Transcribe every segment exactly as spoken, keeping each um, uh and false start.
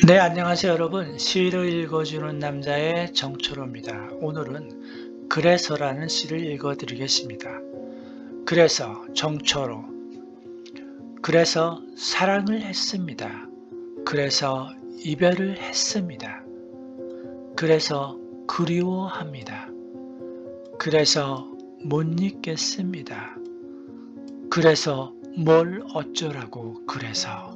네, 안녕하세요 여러분. 시를 읽어주는 남자의 정초로입니다. 오늘은 그래서라는 시를 읽어드리겠습니다. 그래서 정초로. 그래서 사랑을 했습니다. 그래서 이별을 했습니다. 그래서 그리워합니다. 그래서 못 잊겠습니다. 그래서 뭘 어쩌라고 그래서.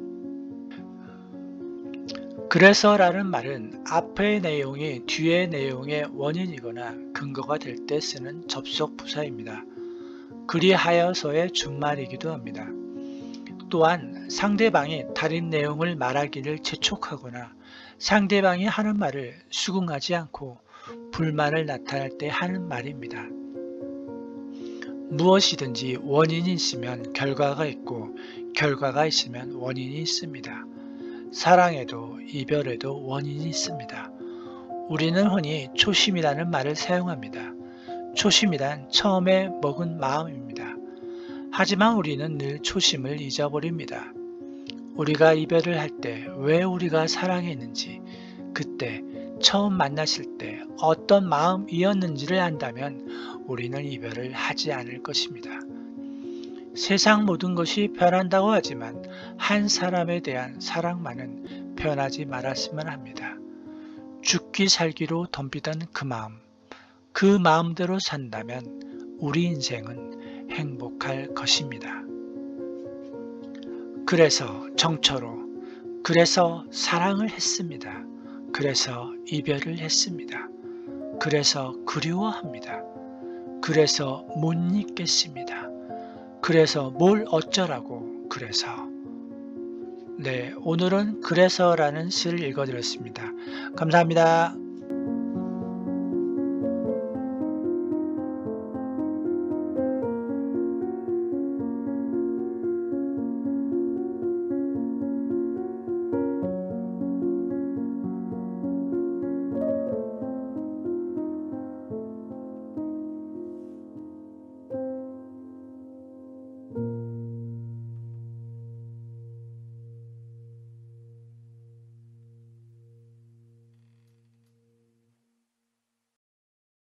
그래서라는 말은 앞의 내용이 뒤의 내용의 원인이거나 근거가 될 때 쓰는 접속 부사입니다. 그리하여서의 준말이기도 합니다. 또한 상대방이 다른 내용을 말하기를 재촉하거나 상대방이 하는 말을 수긍하지 않고 불만을 나타낼 때 하는 말입니다. 무엇이든지 원인이 있으면 결과가 있고 결과가 있으면 원인이 있습니다. 사랑에도 이별에도 원인이 있습니다. 우리는 흔히 초심이라는 말을 사용합니다. 초심이란 처음에 먹은 마음입니다. 하지만 우리는 늘 초심을 잊어버립니다. 우리가 이별을 할 때 왜 우리가 사랑했는지, 그때 처음 만났을 때 어떤 마음이었는지를 안다면 우리는 이별을 하지 않을 것입니다. 세상 모든 것이 변한다고 하지만 한 사람에 대한 사랑만은 변하지 말았으면 합니다. 죽기 살기로 덤비던 그 마음, 그 마음대로 산다면 우리 인생은 행복할 것입니다. 그래서 정초로, 그래서 사랑을 했습니다. 그래서 이별을 했습니다. 그래서 그리워합니다. 그래서 못 잊겠습니다. 그래서 뭘 어쩌라고 그래서. 네, 오늘은 그래서라는 시를 읽어드렸습니다. 감사합니다.